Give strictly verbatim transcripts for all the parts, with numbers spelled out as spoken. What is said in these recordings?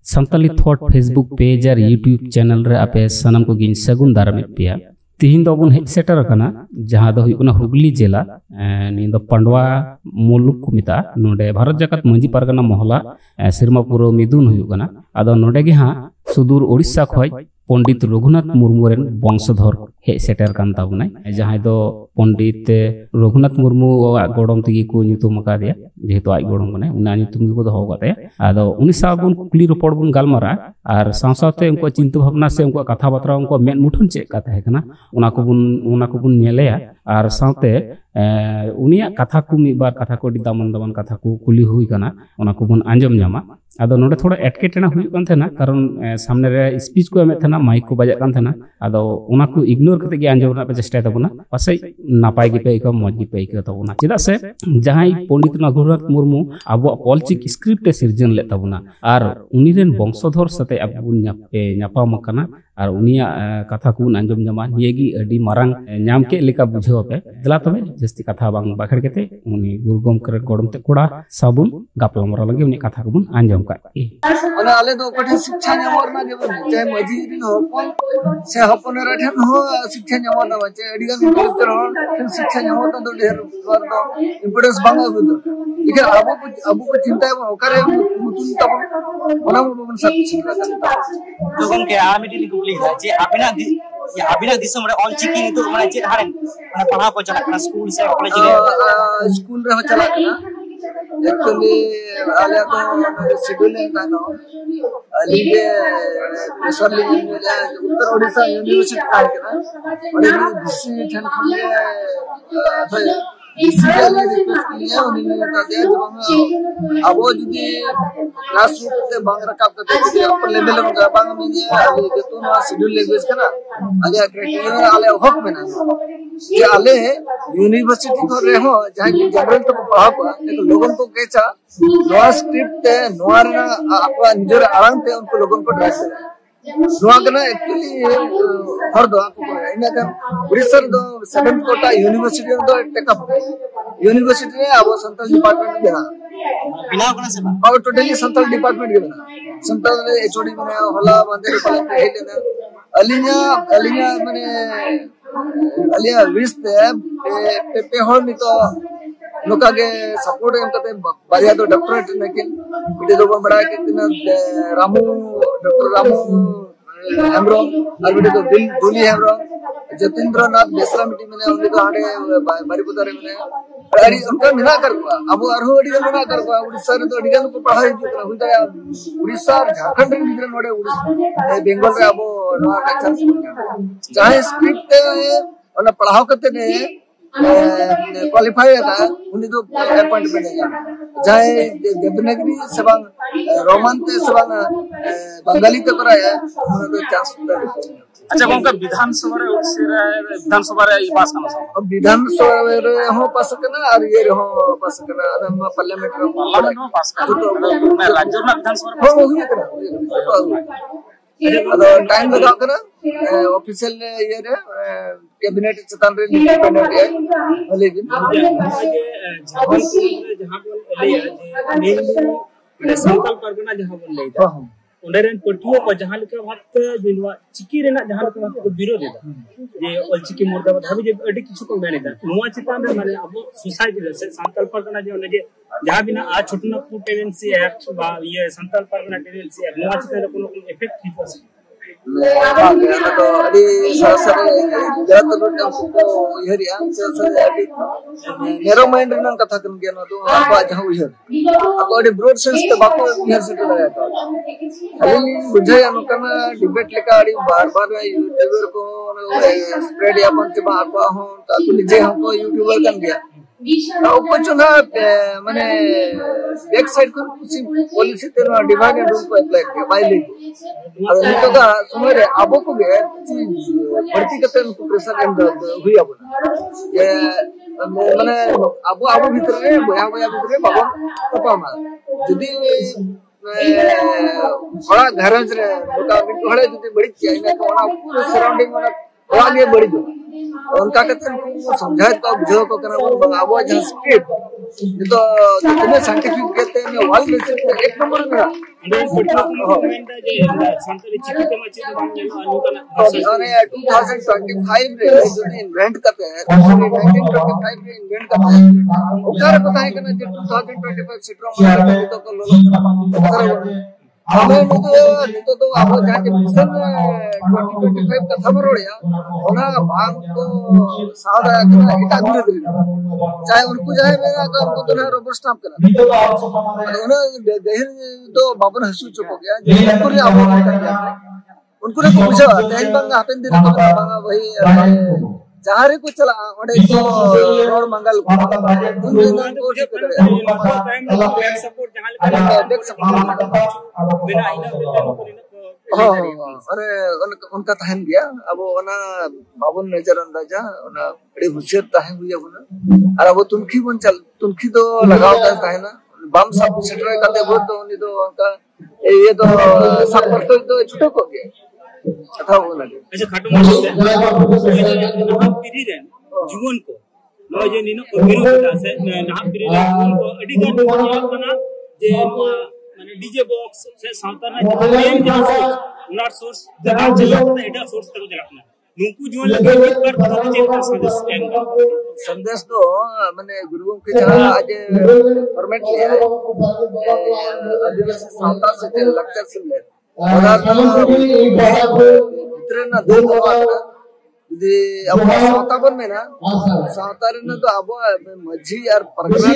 Santali thought Facebook page और YouTube channel रे आपे सनम को गिन सगुन दारमे पिया तीन दो बुन हेड सेटर कना जहां दो हुकना हुगली जिला नी दो पंडवा मुलुक को मिता नोडे भारत जाकत मंजी पारगना मोहला सिरमापुर मिदुन हुकना आदो नोडे गे हां सुदूर ओडिशा खय पंडित रघुनाथ मुर्मू रेन वंशधर हे सेटर कान ताबुना जहां दो पंडित रघुनाथ मुर्मू गोडम तगी को nyutum akadiya jehetu aj godom kane una nyutum gi ko doho kate ado uni sabun kukli ropor bun galmara ar saw sawte unko cinta bhabna se unko katha batra unko men muthun che ka tahe kana una ko bun una ko bun nyeleya ar sawte unia katha ku mi bar katha ko di daman daman katha ku kuli hui kana ona ko bun anjom nyama ado node thoda etketena huyuk kan thena karon samne re speech ko emet thena mic ko bajak kan thena ado ona ko ignore kate gi anjom na pe chestai tabuna pasai napai gi pe ko moj gi pe ko tabuna cheda se jahai पंडित रघुनाथ मुर्मू अब ऑलचिक script Srijan ले तबना और उनी rain वंशधर सते अब नापाम कना और उनिया कथा को आंजम जमा नियगी अडी मारंग नाम के लेका बुझो पे दला तबे जस्ती कथा बांग बाखड़ केते उनी गुरुगम करे गोडम ते कोड़ा साबुन गापला मरा लगे उनी कथा को आंजम का अना आले दो कठे शिक्षा ᱧᱟᱢᱚᱜ ᱨᱮᱱᱟᱜ ᱜᱮ ᱪᱮ ᱢᱟᱹᱡᱷᱤ ᱨᱤᱱ ᱦᱚᱯᱚᱱ ᱥᱮ ᱦᱚᱯᱚᱱ ᱨᱮ ᱴᱷᱮᱱ ᱦᱚᱸ शिक्षा ᱧᱟᱢᱚᱜ ᱫᱟ ᱪᱮ ᱟᱹᱰᱤ ᱜᱟᱱ ᱠᱚᱞᱮᱠᱴᱚᱨ ᱦᱚᱲ ᱴᱷᱮᱱ शिक्षा ᱧᱟᱢᱚᱜ ᱫᱟ ᱫᱚ ᱰᱷᱮᱨ ᱱᱚᱣᱟ ᱫᱚ ᱤᱢᱯᱚᱨᱴᱮᱱᱥ ᱵᱟᱝ ᱟᱹᱜᱩ ᱫᱚᱨᱠᱟर लेकिन अबो अबो को चिंता है ओकरे मुतुन तब ओना बन सब चिंता करता तो गम के आ मिटी कुपली है जे अबिना या अबिना दिसम रे ऑल चिकिंग तो माने जे हारे माने पढ़ा को चला करना स्कूल से कॉलेज रे स्कूल रे चला करना एक्चुअली आले तो शेड्यूल है कानो अलीगे प्रेशर लिंग उत्तर ओडिशा यूनिवर्सिटी का है ना और दिसी ठन खले इसलिए रिक्वेस्ट किया उन्होंने बता दिया जब अब जुदी क्लास रूट ते बांग रकाब ते ऊपर लेवल में बांग में ये अभी जो ना शेड्यूल लैंग्वेज का ना आगे क्राइटेरिया आले हक में ना ये आले यूनिवर्सिटी को रहे हो जहां की जनरल तो पढ़ा पा तो लोगों को कैसा नोआ स्क्रिप्ट है नोआ ना आपका निजर आराम थे उनको लोगों को ड्राइव करें नोआ करना एक्चुअली हर दो आपको इन का उड़ीसा दो सेवेंथ कोटा यूनिवर्सिटी दो टेकअप यूनिवर्सिटी ने अब संतल डिपार्टमेंट देना बिना कोना से और टोटली संतल डिपार्टमेंट देना संतल ने एचओडी बने होला मंदिर को ले लेना अलिया अलिया माने अलिया विस्ट पे पे हो नहीं तो लोका के सपोर्ट एम कते बारिया तो डॉक्टरेट लेकिन इटे जो बड़ा के तिना रामू डॉक्टर रामू हेमरो और बिटे तो दिल दुली हेमरो जतिंद्र नाथ बेसरा मिटी में उन्हें तो हाडे बारीपुतारे में अड़ी उनका मिला कर हुआ अब अरहु अड़ी मिला कर हुआ उड़ीसा रे तो अड़ी को पढ़ाई जो हुई ता उड़ीसा झारखंड रे गिदरा नोडे उड़ीसा बेंगल रे अब नवा का चांस चाहे स्क्रिप्ट और पढ़ाओ करते ने क्वालिफाई है उन्हें तो अपॉइंटमेंट है जाए देवनागरी सेवांग रोमांते सेवांग बंगाली तो कराया उन्हें तो चांस अच्छा कौन का विधानसभा रे ओसिरा विधानसभा रे पास करना अब विधानसभा रे हो पास करना और ये हो पास करना हम पार्लियामेंट रे पार्लियामेंट पास करना तो मैं राज्य में विधानसभा हो हो करना अदो टाइम लगाओ करना ऑफिशियल ये रे कैबिनेट चतान रे इंडिपेंडेंट है लेकिन जहां बोल ले मेनली संकल्प परगना जहां बोल ले उन्हें पटुओ को जहां लेके भात जिनवा चिकी रेना जहां लेके भात को विरोध है जे ऑल चिकी मुर्दाबाद हबी जे अडी किछु को मेनेदा नुवा चितान रे माने अब सोसाइटी से संकल्प परगना जे ओने जे जहां बिना आ छोटना को टेनेंसी एक्ट बा ये संकल्प परगना टेनेंसी एक्ट नुवा चितान कोनो इफेक्ट हितो तो अभी सरसरे जत तो को यहरिया सरसरे अभी नेरो माइंड रन कथा कन के न तो आपा जहां यहर आपा अभी ब्रॉड सेंस तो बाको यहर से लगाया था अली बुझे अनकन डिबेट लेका अभी बार-बार यूट्यूबर को स्प्रेड या पंच बापा हो ताकि निजे हमको यूट्यूबर कन गया ऊपर चुना माने बैक साइड को कुछ पॉलिसी तेरा डिवाइड एंड रूल को अप्लाई किया बाइली अब नितो का समय रे आबो को गे भर्ती करते को प्रेशर एंड हुई अब ये माने आबो आबो भीतर रे बया बया भीतर रे बाबो तपामा जदी बड़ा घरज रे लोका मिट हड़े जदी बड़ी किया इना को सराउंडिंग वाला आगे बढ़ी जो उनका कहते समझाए तो बुझाव को करना बन अब जहां स्क्रिप्ट तो तुम्हें साइंटिफिक कहते हैं वर्ल्ड में एक नंबर मेरा अरे टू थाउजेंड ट्वेंटी फाइव रे जो इन्वेंट करते हैं नाइनटीन ट्वेंटी फाइव रे इन्वेंट करते हैं ओकर पता है कि टू थाउजेंड ट्वेंटी फाइव सिट्रो में तो को लोग हमें तो तो तो आप जाके मिशन ट्वेंटी ट्वेंटी फाइव का खबर होया होना भाग को सादा करना इटा धीरे धीरे चाहे उनको जाए मेरा काम को तो ना रबर स्टाम्प करना उन्होंने देहर तो बाबन हंसू चुप हो गया उनको भी आप उनको ने पूछा देहर बंगा हापेन दिन तो बंगा वही जहां रे को चला ओडे तो रोड मंगल उनके नाम को ठीक करे सपोर्ट जहां डेक सपोर्ट बिना आईना अरे उनका तहन गया अब ओना बाबुन नेचर अंदाजा ओना बड़ी हुशियत तहन हुई अब और अब तुनखी बन चल तुनखी तो लगाव का तहना बम सब सेटर का दे तो उनी तो उनका ये तो सब पर तो छुटो को गया अच्छा वो लगे अच्छा खाटो नहा पीरी रे जीवन को नो जे निनो बिरु पता से नहा पीरी रे जीवन को अडी का दुनिया बना जे माने डीजे बॉक्स से सावताना मेन जहां सोर्स नॉट सोर्स जहां चला तो एडा सोर्स तक जलाना नुकु जीवन लगे एक बार पता जे संदेश संदेश तो माने गुरुओं के जहां आज फॉर्मेट लिया है आदिवासी सावता से लेक्चर सुन ले इतना दूर यदि अब सावतापन में ना सावतारे ना तो अब मझी और परगना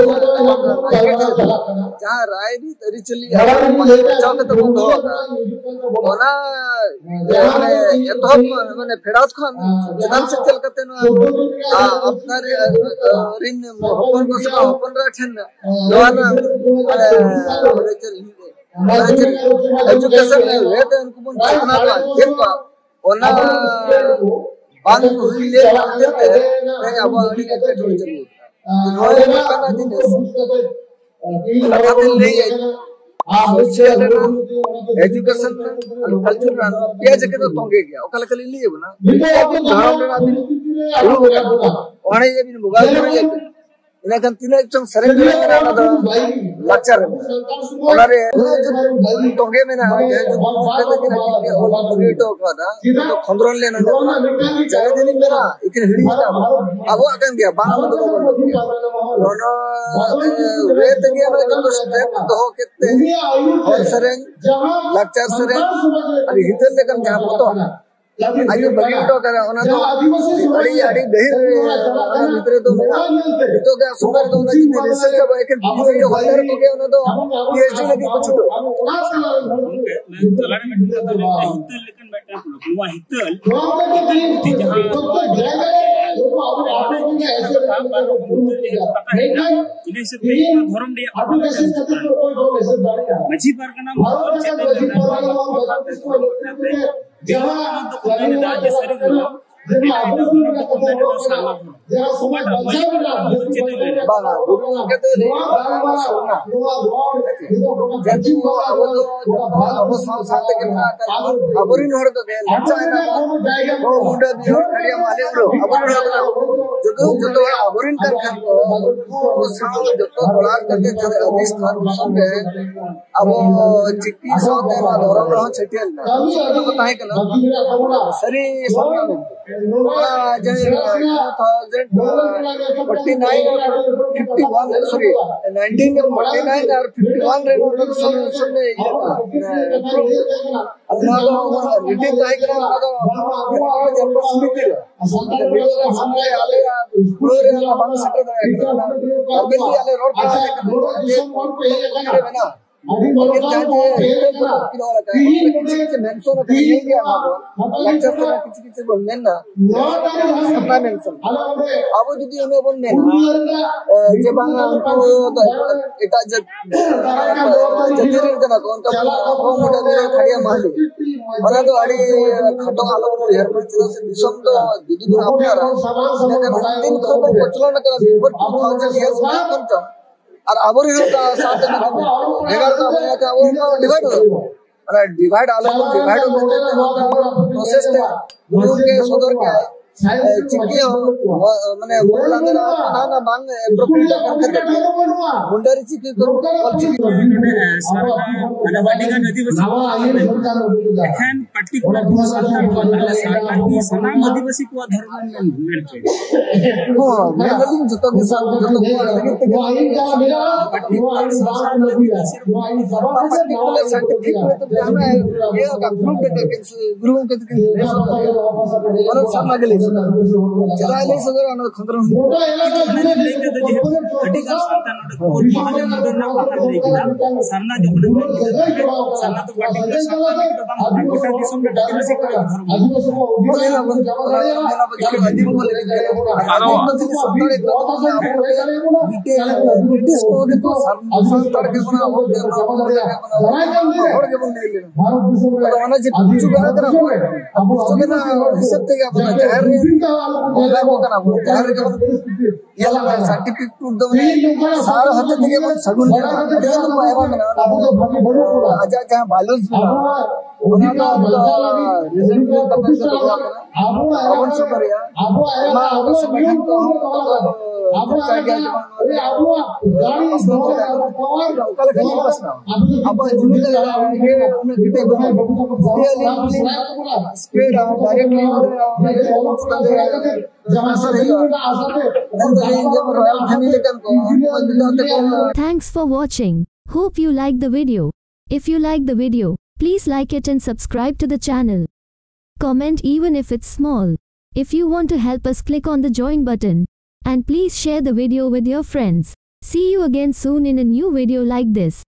जहाँ राय भी तरी चली बचाव के तो बंद होगा होना ये तो हम मैंने फिराउत खान जनाब से चल करते ना अपना रिन अपन को सब अपन रखन दोना अरे चल एजुकेशन है तो उनको मन चुना का देखा ओना बांध हुई ले देते हैं अब अड़ी के छोड़ चलिए नोए में करना दिन लगाते नहीं है सोशल एजुकेशन कल्चर ना पिया जके तो तोंगे गया ओकल कल लिए बना धाम ना दिन ओणे ये भी मोबाइल में इना kan tina chong sareng na na da lecture onare tonge me na je jo kete kina ke ol burito ka da to khondron le na jare din mera ikin hidi na abo akan gya ba to ono we te gya na to step to kete और sareng lecture sareng ari hitel le kan ja poto आगे बगीटो करे ओना तो अड़ी अड़ी दहिर ओना भीतर तो मेरा तो क्या सुंदर तो ना जितने रिसर्च का एक वीडियो होल्डर को के ओना तो पीएचडी लगी कुछ तो मैं चलाने में तो हितल लेकिन बैठा हुआ हितल हितल जहां इन्हें से धर्म दे मझी परगना जहां तो कोने दाज सरी गलो बिना इधर तो कोने तो साला जहां सुबह मजी पर चेते ले बाबा गुरु कहते रे सोना जति को अब तो अब साल साल के ना अबरी नहर तो गए लचा है ना वो मुंडा भी और खड़िया माले ब्रो अबरी जो तो जो तो अबरी कर खान को वो साल जो तो बलार करते थे अधिष्ठान संगे अब चिट्टी साथे ना धरम रह छटियल तो बताए के ना सरी सपना जो टू थाउजेंड फोर्टी नाइन और fifty one sorry nineteen forty nine और फिफ्टी वन रे तो सुन सुनने अपना तो रिटेल टाइप का तो जन्म सुनते रहे रिटेल सामने आले पूरे ना बंद सटे दा अबेली आले रोड पे ना लेकिन चाहे हितल को किलो लगा है किसी किसी मेंशन का नहीं गया ना लेक्चर से किसी किसी बोलने ना सपना मेंशन अब यदि हमें बोलने ना जे बांगा तो एटा जब जतिरे जना कौन का वो मोटा मेरा खड़िया महली और तो अड़ी खटो आलो हेयर पर से दिसम तो दीदी को अपना रहा दिन को पचलो ना कर बिफोर टू थाउजेंड इयर्स में कौन और अबरी का साथ में भेगार का बना का वो डिवाइड हो अरे डिवाइड आलो डिवाइड होते हैं प्रोसेस थे गुरु के सदर के चिक्की हो माने बोला ना ना ना बांग प्रोपीटर करते मुंडरी चिक्की तो और चिक्की माने वाटिका नदी बसी एखन पर्टिकुलर संतान को ताले सारना की सनाम आदिवासी को धर्म में मिलते हो मेनली जतो के साथ जतो को पर्टिकुलर संसार नदी पर्टिकुलर सर्टिफिकेट में तो जाना है ये का प्रूफ देते हैं गुरुओं के और सब लगे चला ले सदर अन खंतर मैंने लेके तो जे अधिकार संतान कोर महाले मुंडर ना पता लेकिन सरना जो सरना तो पर्टिकुलर संतान के तो हम गोटा किस्म के आदिवासी को धर्म बोले ना बोला बच्चे अधिक बोले आरो संतान एक डिटेल ब्रिटिश को तो संतान के बना हो और के बोल ले तो माने जे पूछो करा करा पूछो के ना हिसाब ते का पता जाहिर है वो करा वो जाहिर के ये लगा सर्टिफिकेट प्रूफ दो सारा हते दिए मन सगुन ये तो पाएगा ना आजा क्या बैलेंस उन्हें का रिजल्ट में पता चलेगा अपन से करिया मां तो संगठन को अब गाड़ी कल कहीं बसना अब जिम्मेदारी ये उन्हें कितने Delhi speed directly Thanks for watching. Hope you like the video. If you like the video, please like it and subscribe to the channel. Comment even if it's small. If you want to help us, click on the join button. And please share the video with your friends. See you again soon in a new video like this.